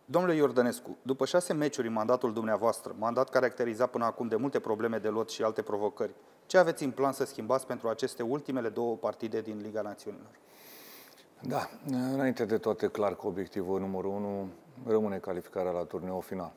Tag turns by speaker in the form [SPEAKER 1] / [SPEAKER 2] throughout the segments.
[SPEAKER 1] Domnule Iordănescu, după 6 meciuri în mandatul dumneavoastră, mandat caracterizat până acum de multe probleme de lot și alte provocări, ce aveți în plan să schimbați pentru aceste ultimele 2 partide din Liga Națiunilor?
[SPEAKER 2] Da, înainte de toate, clar că obiectivul numărul 1 rămâne calificarea la turneul final.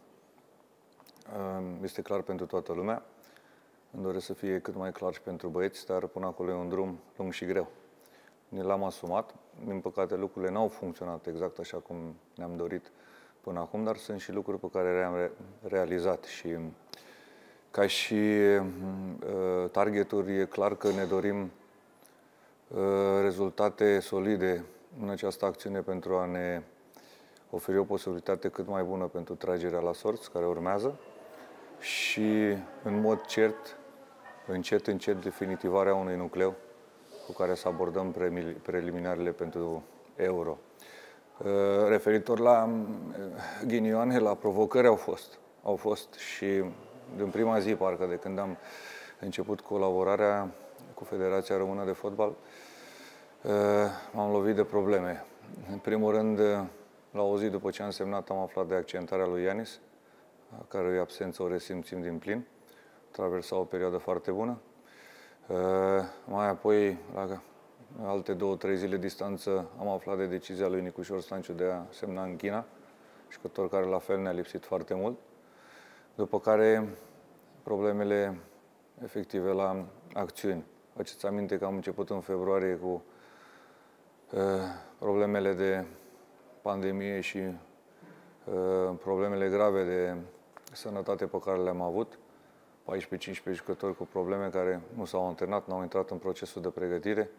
[SPEAKER 2] Este clar pentru toată lumea. Îmi doresc să fie cât mai clar și pentru băieți, dar până acolo e un drum lung și greu. Ne l-am asumat. Din păcate, lucrurile n-au funcționat exact așa cum ne-am dorit până acum, dar sunt și lucruri pe care le-am realizat. Și ca și targeturi, e clar că ne dorim rezultate solide în această acțiune pentru a ne oferi o posibilitate cât mai bună pentru tragerea la sorți care urmează și, în mod cert, încet, definitivarea unui nucleu cu care să abordăm preliminarele pentru Euro. Referitor la ghinioane, la provocări au fost și din prima zi, parcă, de când am început colaborarea cu Federația Română de Fotbal, m-am lovit de probleme. În primul rând, la o zi după ce am semnat, am aflat de accentarea lui Ianis, a cărui absență o resimțim din plin. Traversa o perioadă foarte bună. Mai apoi, la alte 2-3 zile distanță, am aflat de decizia lui Nicușor Stanciu de a semna în China, jucător care la fel ne-a lipsit foarte mult. După care, problemele efective la acțiuni. Faceți aminte că am început în februarie cu problemele de pandemie și problemele grave de sănătate pe care le-am avut. 14-15 jucători cu probleme care nu s-au antrenat, n-au intrat în procesul de pregătire.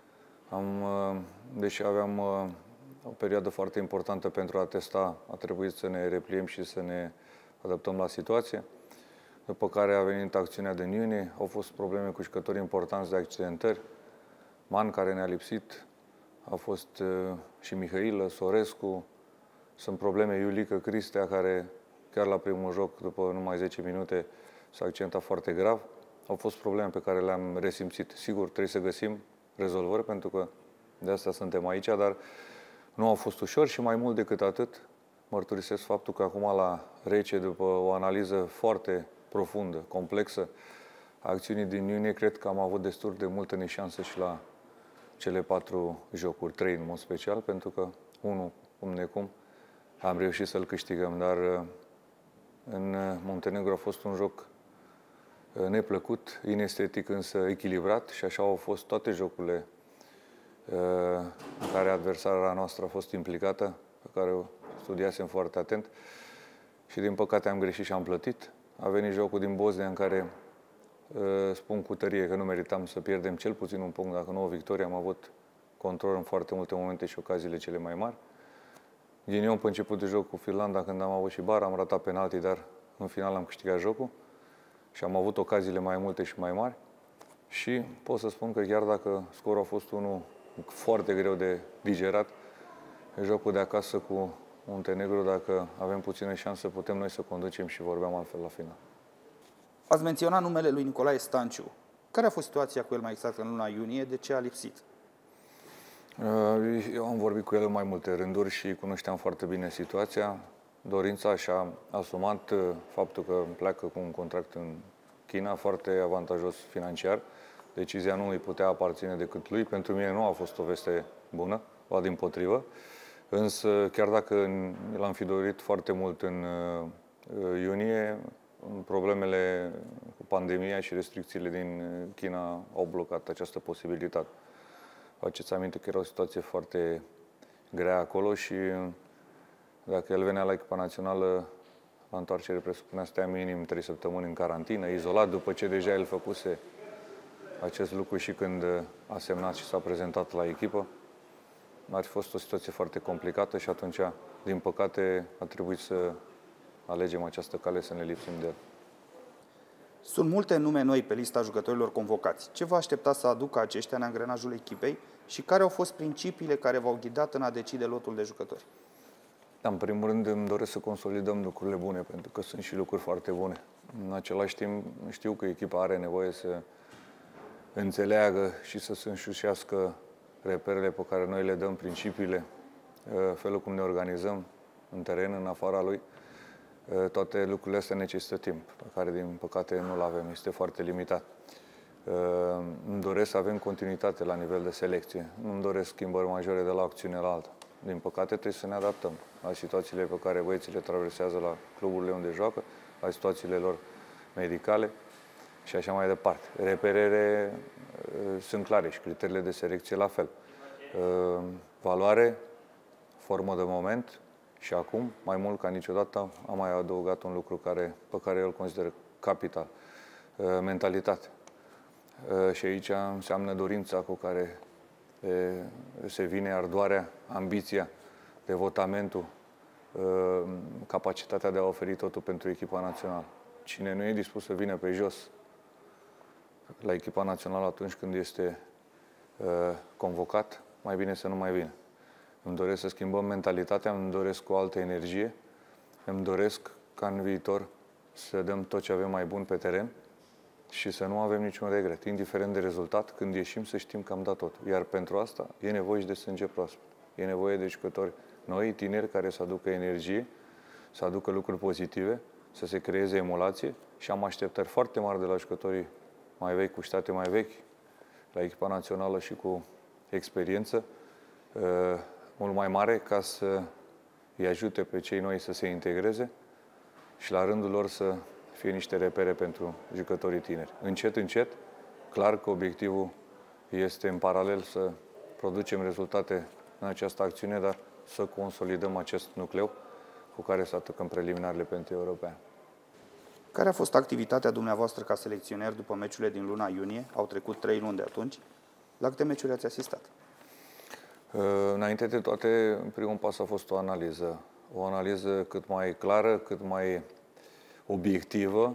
[SPEAKER 2] Deși aveam o perioadă foarte importantă pentru a testa, a trebuit să ne repliem și să ne adaptăm la situație. După care a venit acțiunea de iunie, au fost probleme cu jucători importanți de accidentări. Man, care ne-a lipsit, a fost și Mihailă, Sorescu. Sunt probleme Iulică, Cristea, care chiar la primul joc, după numai 10 minute, s-a accidentat foarte grav. Au fost probleme pe care le-am resimțit. Sigur, trebuie să găsim rezolvări, pentru că de asta suntem aici, dar nu a fost ușor și mai mult decât atât, mărturisesc faptul că acum la rece, după o analiză foarte profundă, complexă, a acțiunii din iunie, cred că am avut destul de multă neșansă și la cele 4 jocuri, 3 în mod special, pentru că unul, cum necum, am reușit să-l câștigăm, dar în Muntenegru a fost un joc neplăcut, inestetic, însă echilibrat și așa au fost toate jocurile în care adversara noastră a fost implicată, pe care o studiasem foarte atent și din păcate am greșit și am plătit. A venit jocul din Bosnia în care spun cu tărie că nu meritam să pierdem cel puțin un punct, dacă nu o victorie. Am avut control în foarte multe momente și ocaziile cele mai mari. Ghinion, pe început de joc cu Finlanda, când am avut și bar, am ratat penalti, dar în final am câștigat jocul și am avut ocaziile mai multe și mai mari. Și pot să spun că chiar dacă scorul a fost unul foarte greu de digerat, jocul de acasă cu Muntenegru, dacă avem puțină șansă, putem noi să conducem și vorbeam altfel la final.
[SPEAKER 1] Ați menționat numele lui Nicolae Stanciu. Care a fost situația cu el mai exact în luna iunie? De ce a lipsit?
[SPEAKER 2] Eu am vorbit cu el în mai multe rânduri și cunoșteam foarte bine situația. Dorința și-a asumat faptul că pleacă cu un contract în China foarte avantajos financiar. Decizia nu îi putea aparține decât lui. Pentru mine nu a fost o veste bună, ba dimpotrivă. Însă, chiar dacă l-am fi dorit foarte mult în iunie, problemele cu pandemia și restricțiile din China au blocat această posibilitate. Faceți aminte că era o situație foarte grea acolo și dacă el venea la echipa națională, la întoarcere presupunea să stea minim 3 săptămâni în carantină, izolat, după ce deja el făcuse acest lucru și când a semnat și s-a prezentat la echipă. Ar fi fost o situație foarte complicată și atunci, din păcate, a trebuit să alegem această cale, să ne lipsim de el.
[SPEAKER 1] Sunt multe nume noi pe lista jucătorilor convocați. Ce vă aștepta să aducă aceștia în angrenajul echipei și care au fost principiile care v-au ghidat în a decide lotul de jucători?
[SPEAKER 2] Da, în primul rând îmi doresc să consolidăm lucrurile bune, pentru că sunt și lucruri foarte bune. În același timp, știu că echipa are nevoie să înțeleagă și să se înșușească reperele pe care noi le dăm, principiile, felul cum ne organizăm, în teren, în afara lui. Toate lucrurile astea necesită timp, pe care, din păcate, nu-l avem. Este foarte limitat. Îmi doresc să avem continuitate la nivel de selecție. Nu-mi doresc schimbări majore de la o acțiune la alta. Din păcate, trebuie să ne adaptăm la situațiile pe care băieții le traversează la cluburile unde joacă, la situațiile lor medicale și așa mai departe. Reperele sunt clare și criteriile de selecție la fel. Valoare, formă de moment și acum, mai mult ca niciodată, am mai adăugat un lucru pe care eu îl consider capital. Mentalitate. Și aici înseamnă dorința cu care se vine, ardoarea, ambiția, devotamentul, capacitatea de a oferi totul pentru echipa națională. Cine nu e dispus să vină pe jos la echipa națională atunci când este convocat, mai bine să nu mai vină. Îmi doresc să schimbăm mentalitatea, îmi doresc o altă energie, îmi doresc ca în viitor să dăm tot ce avem mai bun pe teren și să nu avem niciun regret, indiferent de rezultat, când ieșim să știm că am dat tot. Iar pentru asta e nevoie și de sânge proaspăt. E nevoie de jucători noi, tineri, care să aducă energie, să aducă lucruri pozitive, să se creeze emulație și am așteptări foarte mari de la jucătorii mai vechi, cu state mai vechi, la echipa națională și cu experiență mult mai mare, ca să îi ajute pe cei noi să se integreze și la rândul lor să fie niște repere pentru jucătorii tineri. Încet, încet, clar că obiectivul este în paralel să producem rezultate în această acțiune, dar să consolidăm acest nucleu cu care să atacăm preliminarele pentru european.
[SPEAKER 1] Care a fost activitatea dumneavoastră ca selecționer după meciurile din luna iunie? Au trecut 3 luni de atunci. La câte meciuri ați asistat?
[SPEAKER 2] Înainte de toate, primul pas a fost o analiză. O analiză cât mai clară, cât mai obiectivă,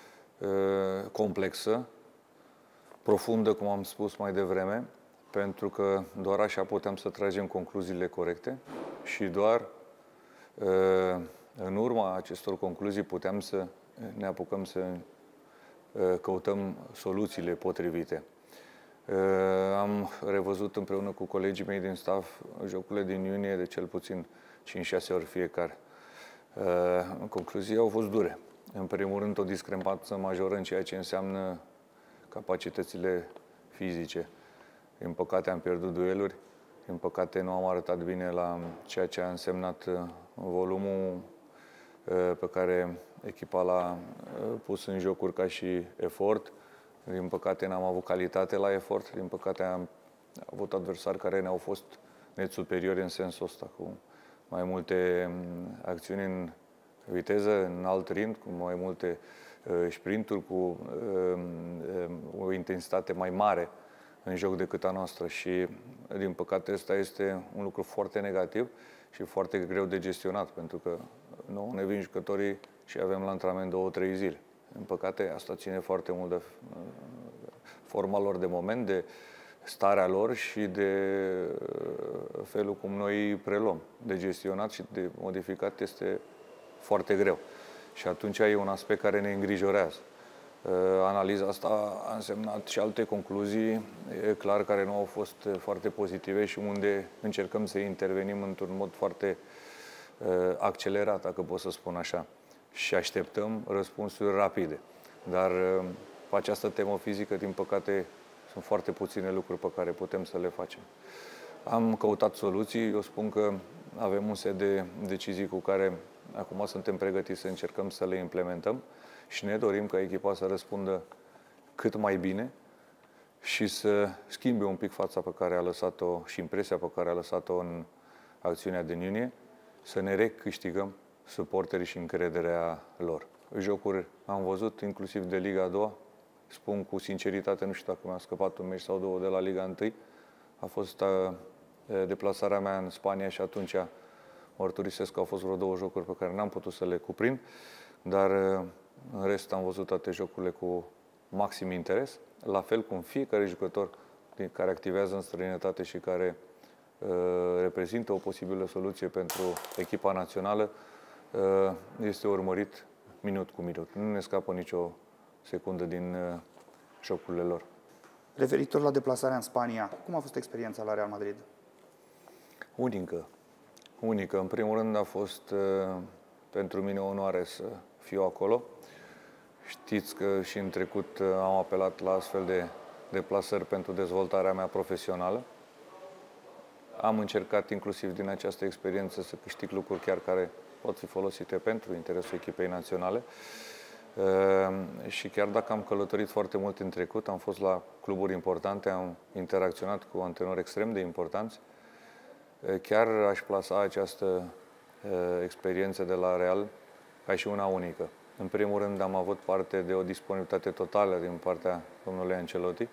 [SPEAKER 2] complexă, profundă, cum am spus mai devreme, pentru că doar așa puteam să tragem concluziile corecte și doar în urma acestor concluzii puteam să ne apucăm să căutăm soluțiile potrivite. Am revăzut împreună cu colegii mei din staff jocurile din iunie de cel puțin 5-6 ori fiecare. Concluziile au fost dure. În primul rând, o discrepanță majoră în ceea ce înseamnă capacitățile fizice. Din păcate am pierdut dueluri, din păcate nu am arătat bine la ceea ce a însemnat volumul pe care echipa l-a pus în jocuri ca și efort. Din păcate n-am avut calitate la efort, din păcate am avut adversari care ne-au fost net superiori în sensul ăsta, cu mai multe acțiuni în viteză, în alt ritm, cu mai multe sprinturi, cu o intensitate mai mare în joc decât a noastră și, din păcate, ăsta este un lucru foarte negativ și foarte greu de gestionat, pentru că nouă ne vin jucătorii și avem la antrenament 2-3 zile. Din păcate, asta ține foarte mult de forma lor de moment, de starea lor și de felul cum noi preluăm. De gestionat și de modificat este foarte greu. Și atunci e un aspect care ne îngrijorează. Analiza asta a însemnat și alte concluzii, e clar, care nu au fost foarte pozitive și unde încercăm să intervenim într-un mod foarte accelerat, dacă pot să spun așa. Și așteptăm răspunsuri rapide. Dar pe această temă fizică, din păcate, sunt foarte puține lucruri pe care putem să le facem. Am căutat soluții, eu spun că avem un set de decizii cu care acum suntem pregătiți să încercăm să le implementăm și ne dorim ca echipa să răspundă cât mai bine și să schimbe un pic fața pe care a lăsat-o și impresia pe care a lăsat-o în acțiunea din iunie, să ne recâștigăm suporterii și încrederea lor. Jocuri am văzut, inclusiv de Liga a doua, spun cu sinceritate, nu știu dacă mi-a scăpat un meci sau două de la Liga 1. A fost deplasarea mea în Spania și atunci mărturisesc că au fost vreo 2 jocuri pe care n-am putut să le cuprind, dar în rest am văzut toate jocurile cu maxim interes, la fel cum fiecare jucător care activează în străinătate și care reprezintă o posibilă soluție pentru echipa națională, este urmărit minut cu minut. Nu ne scapă nicio secundă din jocurile lor.
[SPEAKER 1] Referitor la deplasarea în Spania, cum a fost experiența la Real Madrid?
[SPEAKER 2] unică. În primul rând a fost pentru mine o onoare să fiu acolo. Știți că și în trecut am apelat la astfel de deplasări pentru dezvoltarea mea profesională. Am încercat inclusiv din această experiență să câștig lucruri chiar care pot fi folosite pentru interesul echipei naționale. Și chiar dacă am călătorit foarte mult în trecut, am fost la cluburi importante, am interacționat cu antrenori extrem de importanți, chiar aș plasa această experiență de la Real ca și una unică. În primul rând am avut parte de o disponibilitate totală din partea domnului Ancelotti.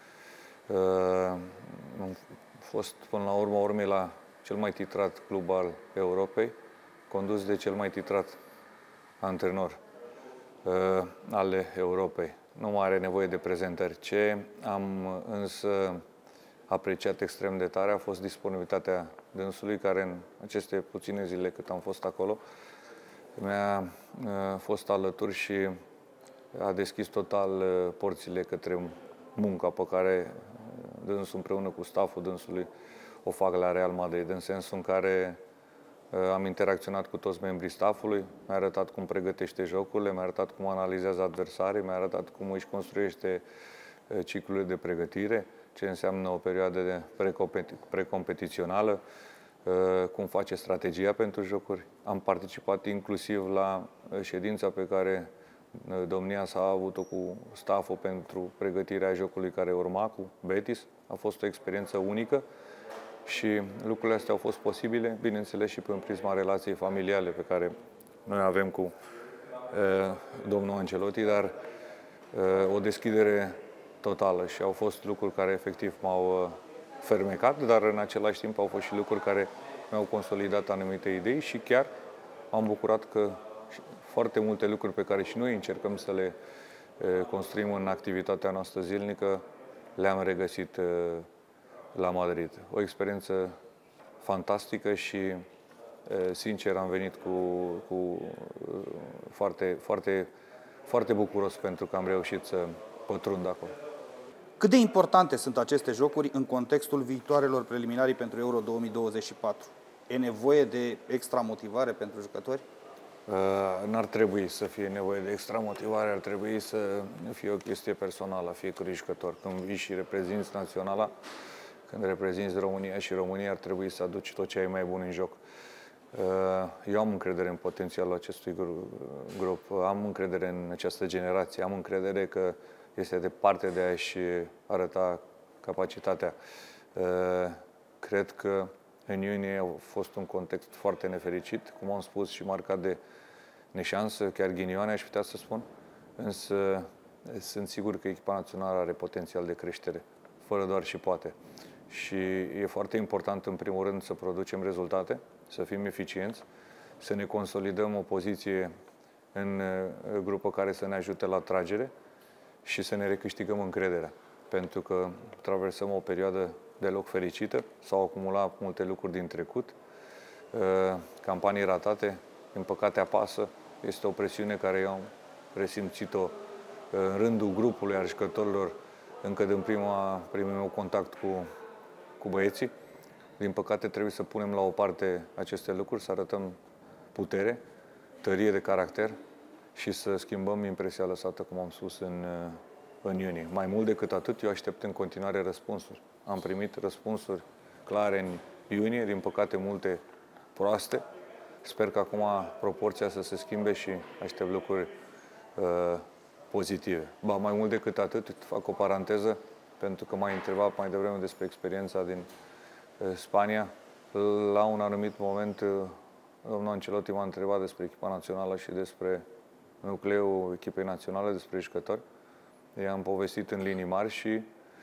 [SPEAKER 2] Am fost până la urma urmei la cel mai titrat club al Europei, condus de cel mai titrat antrenor ale Europei. Nu mai are nevoie de prezentări. Ce am însă apreciat extrem de tare a fost disponibilitatea dânsului, care în aceste puține zile cât am fost acolo mi-a fost alături și a deschis total porțile către munca pe care dânsul împreună cu stafful dânsului o fac la Real Madrid, în sensul în care am interacționat cu toți membrii staffului, mi-a arătat cum pregătește jocurile, mi-a arătat cum analizează adversarii, mi-a arătat cum își construiește ciclurile de pregătire, ce înseamnă o perioadă de precompetițională, cum face strategia pentru jocuri. Am participat inclusiv la ședința pe care domnia s-a avut-o cu stafful pentru pregătirea jocului care urma cu Betis. A fost o experiență unică și lucrurile astea au fost posibile, bineînțeles și prin prisma relației familiale pe care noi avem cu domnul Ancelotti, dar o deschidere totală și au fost lucruri care efectiv m-au fermecat, dar în același timp au fost și lucruri care mi-au consolidat anumite idei și chiar am bucurat că foarte multe lucruri pe care și noi încercăm să le construim în activitatea noastră zilnică le-am regăsit la Madrid. O experiență fantastică și sincer am venit cu foarte bucuros pentru că am reușit să pătrund acolo.
[SPEAKER 1] Cât de importante sunt aceste jocuri în contextul viitoarelor preliminarii pentru Euro 2024? E nevoie de extra motivare pentru jucători?
[SPEAKER 2] N-ar trebui să fie nevoie de extra motivare, ar trebui să fie o chestie personală a fiecărui jucător. Când vii și reprezinți naționala, când reprezinți România și România, ar trebui să aduci tot ce ai mai bun în joc. Eu am încredere în potențialul acestui grup, am încredere în această generație, am încredere că este departe de a-și arăta capacitatea. Cred că în iunie a fost un context foarte nefericit, cum am spus, și marcat de neșansă, chiar ghinioane, aș putea să spun, însă sunt sigur că echipa națională are potențial de creștere, fără doar și poate. Și e foarte important, în primul rând, să producem rezultate, să fim eficienți, să ne consolidăm o poziție în grupă care să ne ajute la tragere și să ne recâștigăm încrederea. Pentru că traversăm o perioadă deloc fericită, s-au acumulat multe lucruri din trecut, campanii ratate, din păcate apasă, este o presiune care eu am resimțit-o în rândul grupului al jucătorilor încă din primul meu contact cu băieții. Din păcate trebuie să punem la o parte aceste lucruri, să arătăm putere, tărie de caracter și să schimbăm impresia lăsată, cum am spus, în iunie. Mai mult decât atât, eu aștept în continuare răspunsuri. Am primit răspunsuri clare în iunie, din păcate multe proaste. Sper că acum proporția să se schimbe și aștept lucruri pozitive. Ba, mai mult decât atât, fac o paranteză, pentru că m-ai întrebat mai devreme despre experiența din Spania. La un anumit moment, domnul Ancelotti m-a întrebat despre echipa națională și despre nucleul echipei naționale, despre jucători. I-am povestit în linii mari și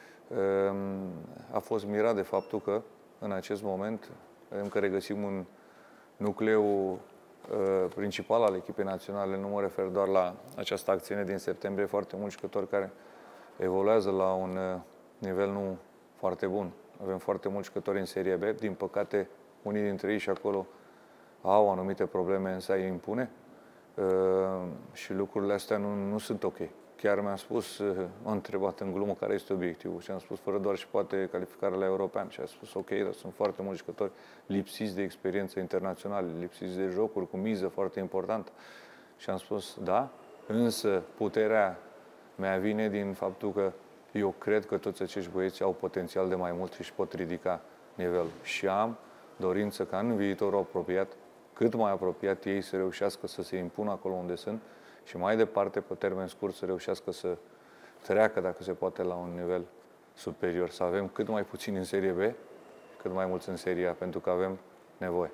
[SPEAKER 2] a fost mirat de faptul că în acest moment încă regăsim un nucleu principal al echipei naționale. Nu mă refer doar la această acțiune din septembrie, foarte mulți jucători care evoluează la un nivel nu foarte bun. Avem foarte mulți jucători în Serie B, din păcate unii dintre ei și acolo au anumite probleme, însă îi impune și lucrurile astea nu sunt ok. chiar mi-a spus, m-a întrebat în glumă care este obiectivul și am spus fără doar și poate calificarea la european și a spus ok, dar sunt foarte mulți jucători lipsiți de experiență internațională, lipsiți de jocuri cu miză foarte importantă și am spus da, însă puterea mea vine din faptul că eu cred că toți acești băieți au potențial de mai mult și își pot ridica nivelul și am dorință ca în viitorul apropiat, cât mai apropiat ei să reușească să se impună acolo unde sunt și mai departe, pe termen scurt, să reușească să treacă, dacă se poate, la un nivel superior. Să avem cât mai puțini în Serie B, cât mai mulți în Serie A, pentru că avem nevoie.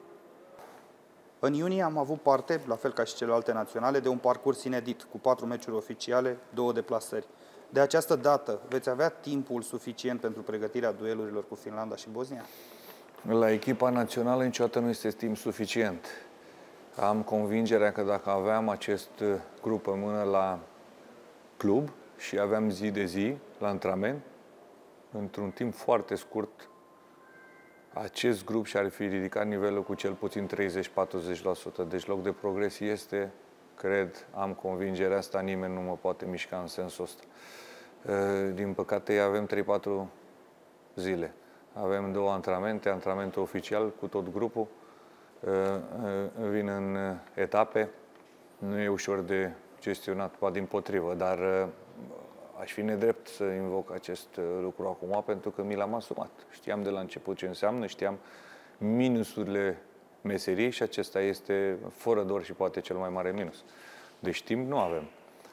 [SPEAKER 1] În iunie am avut parte, la fel ca și celelalte naționale, de un parcurs inedit, cu 4 meciuri oficiale, 2 deplasări. De această dată, veți avea timpul suficient pentru pregătirea duelurilor cu Finlanda și Bosnia?
[SPEAKER 2] La echipa națională niciodată nu este timp suficient. Am convingerea că dacă aveam acest grup în mână la club și aveam zi de zi la antrenament, într-un timp foarte scurt, acest grup și-ar fi ridicat nivelul cu cel puțin 30-40%. Deci loc de progres este, cred, am convingerea asta, nimeni nu mă poate mișca în sensul ăsta. Din păcate avem 3-4 zile. Avem 2 antrenamente, antrenamentul oficial cu tot grupul, vin în etape, nu e ușor de gestionat, ba dimpotrivă, dar aș fi nedrept să invoc acest lucru acum, pentru că mi l-am asumat. Știam de la început ce înseamnă, știam minusurile meseriei și acesta este, fără doar și poate, cel mai mare minus. Deci timp nu avem.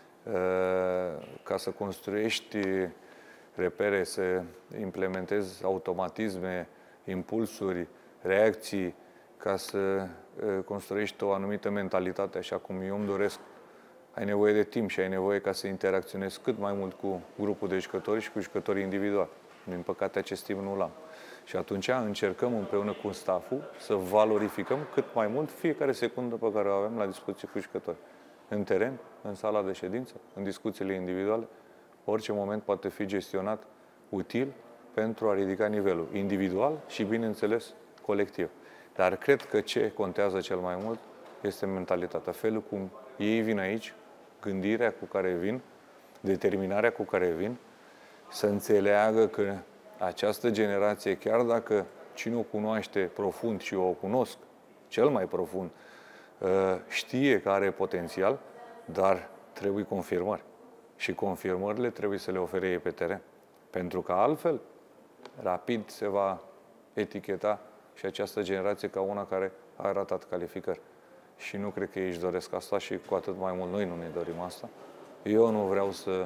[SPEAKER 2] Ca să construiești repere, să implementezi automatisme, impulsuri, reacții, ca să construiești o anumită mentalitate, așa cum eu îmi doresc, ai nevoie de timp și ai nevoie ca să interacționezi cât mai mult cu grupul de jucători și cu jucătorii individuali. Din păcate, acest timp nu l-am. Și atunci încercăm împreună cu stafful să valorificăm cât mai mult fiecare secundă pe care o avem la discuție cu jucători. În teren, în sala de ședință, în discuțiile individuale, orice moment poate fi gestionat util pentru a ridica nivelul individual și, bineînțeles, colectiv. Dar cred că ce contează cel mai mult este mentalitatea, felul cum ei vin aici, gândirea cu care vin, determinarea cu care vin, să înțeleagă că această generație, chiar dacă cine o cunoaște profund și eu o cunosc cel mai profund, știe că are potențial, dar trebuie confirmări. Și confirmările trebuie să le ofere ei pe teren. Pentru că altfel, rapid se va eticheta și această generație ca una care a ratat calificări. Și nu cred că ei își doresc asta și cu atât mai mult noi nu ne dorim asta. Eu nu vreau să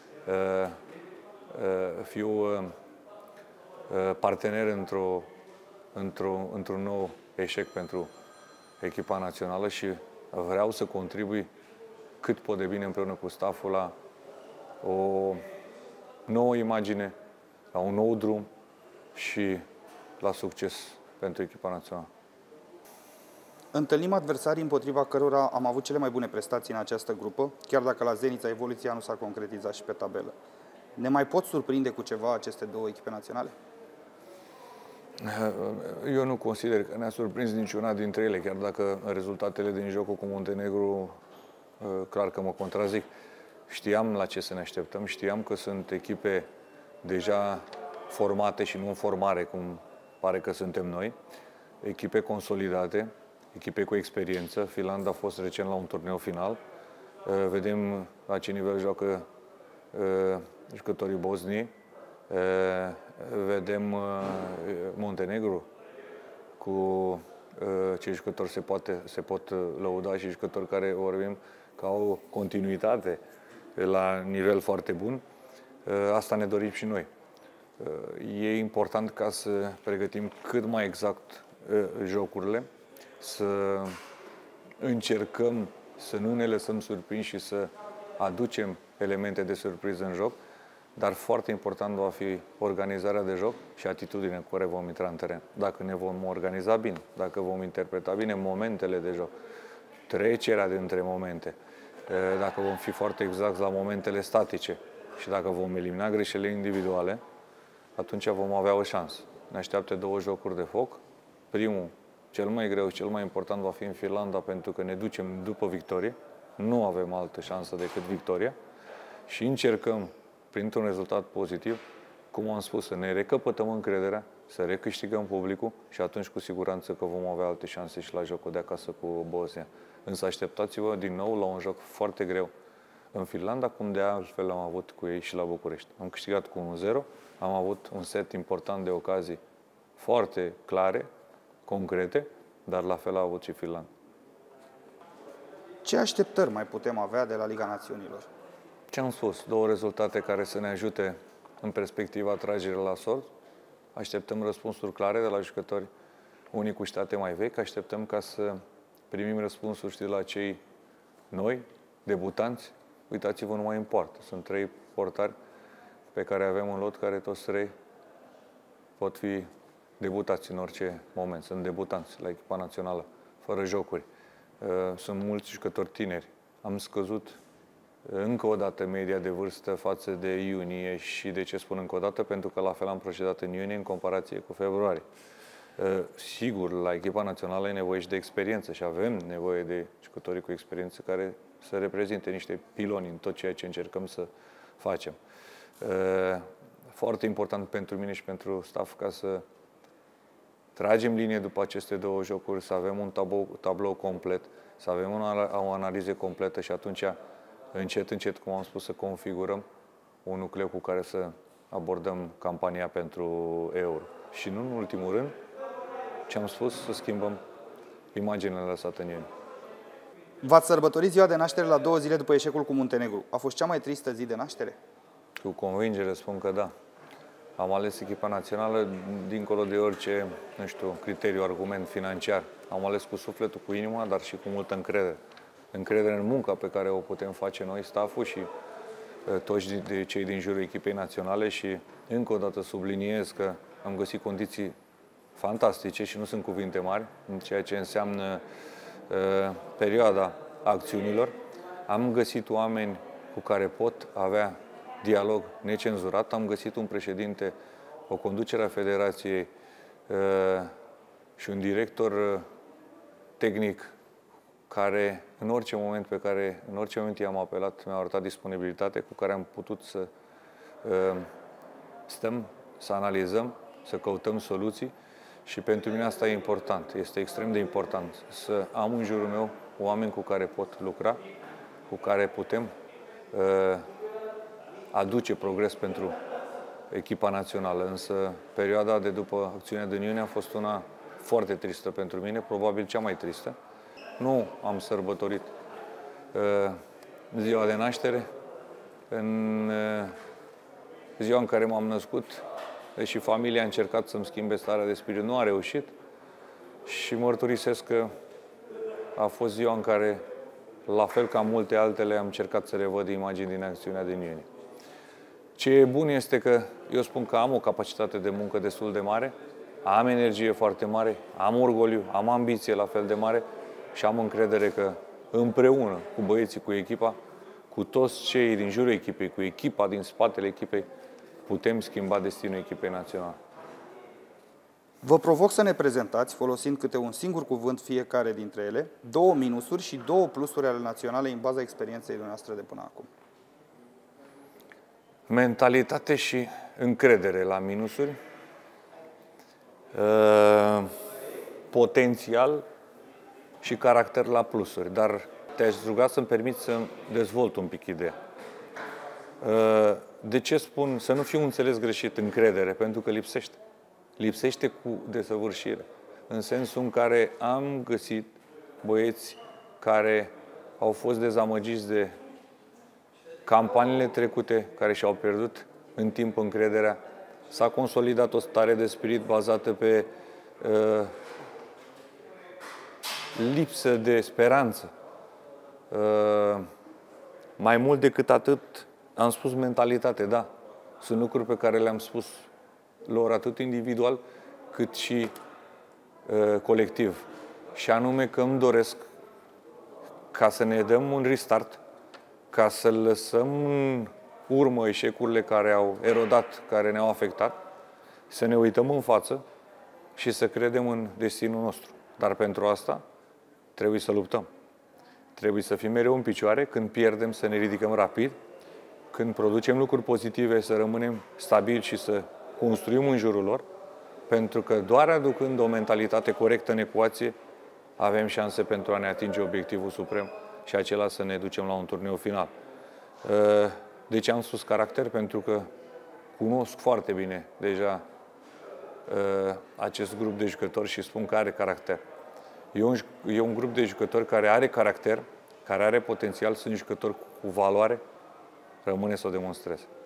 [SPEAKER 2] fiu partener într-un nou eșec pentru echipa națională și vreau să contribui cât pot de bine împreună cu stafful la o nouă imagine, la un nou drum și la succes pentru echipa națională.
[SPEAKER 1] Întâlnim adversarii împotriva cărora am avut cele mai bune prestații în această grupă, chiar dacă la Zenița evoluția nu s-a concretizat și pe tabelă. Ne mai pot surprinde cu ceva aceste două echipe naționale?
[SPEAKER 2] Eu nu consider că ne-a surprins niciuna dintre ele, chiar dacă rezultatele din jocul cu Muntenegru clar că mă contrazic. Știam la ce să ne așteptăm, știam că sunt echipe deja formate și nu în formare, cum pare că suntem noi, echipe consolidate, echipe cu experiență. Finlanda a fost recent la un turneu final. Vedem la ce nivel joacă jucătorii Bosniei. Vedem Muntenegru cu ce jucători se pot lăuda și jucători care vorbim că au continuitate la nivel foarte bun. Asta ne dorim și noi. E important ca să pregătim cât mai exact jocurile, să încercăm să nu ne lăsăm surprinși și să aducem elemente de surpriză în joc, dar foarte important va fi organizarea de joc și atitudinea cu care vom intra în teren. Dacă ne vom organiza bine, dacă vom interpreta bine momentele de joc, trecerea dintre momente, dacă vom fi foarte exact la momentele statice și dacă vom elimina greșelile individuale, atunci vom avea o șansă. Ne așteaptă 2 jocuri de foc. Primul, cel mai greu, cel mai important va fi în Finlanda, pentru că ne ducem după victorie. Nu avem altă șansă decât victoria. și încercăm, printr-un rezultat pozitiv, cum am spus, să ne recăpătăm încrederea, să recâștigăm publicul și atunci cu siguranță că vom avea alte șanse și la jocul de acasă cu Bosnia. Însă așteptați-vă din nou la un joc foarte greu în Finlanda, cum de altfel am avut cu ei și la București. Am câștigat cu 1-0, am avut un set important de ocazii foarte clare, concrete, dar la fel a avut și Finlanda.
[SPEAKER 1] Ce așteptări mai putem avea de la Liga Națiunilor?
[SPEAKER 2] Ce am spus? Două rezultate care să ne ajute în perspectiva tragerii la sol. Așteptăm răspunsuri clare de la jucători, unii cu state mai vechi. Așteptăm ca să primim răspunsuri, de la cei noi, debutanți. Uitați-vă, nu mai importă. Sunt 3 portari pe care avem în lot, care toți 3 pot fi debutați în orice moment. Sunt debutanți la echipa națională, fără jocuri. Sunt mulți jucători tineri. Am scăzut încă o dată media de vârstă față de iunie și de ce spun încă o dată? Pentru că la fel am procedat în iunie în comparație cu februarie. Sigur, la echipa națională e nevoie și de experiență și avem nevoie de jucători cu experiență care să reprezinte niște piloni în tot ceea ce încercăm să facem. Foarte important pentru mine și pentru staff ca să tragem linie după aceste 2 jocuri, să avem un tablou complet, să avem o analiză completă și atunci, încet, încet, cum am spus, să configurăm un nucleu cu care să abordăm campania pentru Euro. Și nu în ultimul rând, ce am spus, să schimbăm imaginea lăsată în iunie.
[SPEAKER 1] V-ați sărbătorit ziua de naștere la 2 zile după eșecul cu Muntenegru. A fost cea mai tristă zi de naștere?
[SPEAKER 2] Cu convingere spun că da. Am ales echipa națională dincolo de orice, nu știu, criteriu, argument financiar. Am ales cu sufletul, cu inima, dar și cu multă încredere. Încredere în munca pe care o putem face noi, stafful și toți cei din jurul echipei naționale și încă o dată subliniez că am găsit condiții fantastice și nu sunt cuvinte mari, în ceea ce înseamnă perioada acțiunilor. Am găsit oameni cu care pot avea dialog necenzurat. Am găsit un președinte, o conducere a Federației și un director tehnic care în orice moment i-am apelat, mi-au arătat disponibilitate, cu care am putut să stăm, să analizăm, să căutăm soluții și pentru mine asta e important. Este extrem de important să am în jurul meu oameni cu care pot lucra, cu care putem aduce progres pentru echipa națională. Însă perioada de după acțiunea din iunie a fost una foarte tristă pentru mine, probabil cea mai tristă. Nu am sărbătorit ziua de naștere. În ziua în care m-am născut, deși familia a încercat să-mi schimbe starea de spirit, nu a reușit și mărturisesc că a fost ziua în care, la fel ca multe altele, am încercat să revăd imagini din acțiunea din iunie. Ce e bun este că eu spun că am o capacitate de muncă destul de mare, am energie foarte mare, am orgoliu, am ambiție la fel de mare și am încredere că împreună cu băieții, cu echipa, cu toți cei din jurul echipei, cu echipa din spatele echipei, putem schimba destinul echipei naționale.
[SPEAKER 1] Vă provoc să ne prezentați, folosind câte un singur cuvânt fiecare dintre ele, 2 minusuri și 2 plusuri ale naționalei în baza experienței dumneavoastră de până acum.
[SPEAKER 2] Mentalitate și încredere la minusuri. Potențial și caracter la plusuri. Dar te-aș ruga să-mi permiți să dezvolt un pic ideea. De ce spun să nu fiu înțeles greșit încredere? Pentru că lipsește. Lipsește cu desăvârșire. În sensul în care am găsit băieți care au fost dezamăgiți de campaniile trecute, care și-au pierdut în timp încrederea. S-a consolidat o stare de spirit bazată pe lipsă de speranță. Mai mult decât atât, am spus mentalitate, da. Sunt lucruri pe care le-am spus lor atât individual cât și colectiv. Și anume că îmi doresc ca să ne dăm un restart, ca să lăsăm în urmă eșecurile care au erodat, care ne-au afectat, să ne uităm în față și să credem în destinul nostru. Dar pentru asta trebuie să luptăm. Trebuie să fim mereu în picioare, când pierdem să ne ridicăm rapid, când producem lucruri pozitive, să rămânem stabili și să construim în jurul lor, pentru că doar aducând o mentalitate corectă în ecuație, avem șanse pentru a ne atinge obiectivul suprem și acela să ne ducem la un turneu final. De ce am spus caracter? Pentru că cunosc foarte bine deja acest grup de jucători și spun că are caracter. E un grup de jucători care are caracter, care are potențial, sunt jucători cu valoare, rămâne să o demonstreze.